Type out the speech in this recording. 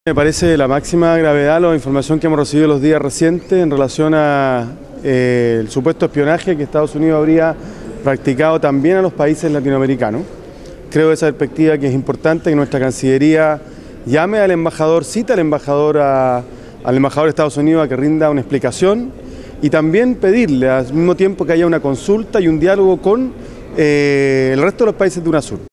Me parece de la máxima gravedad la información que hemos recibido los días recientes en relación a el supuesto espionaje que Estados Unidos habría practicado también a los países latinoamericanos. Creo de esa perspectiva que es importante que nuestra Cancillería llame al embajador, cita al embajador de Estados Unidos a que rinda una explicación y también pedirle al mismo tiempo que haya una consulta y un diálogo con el resto de los países de UNASUR.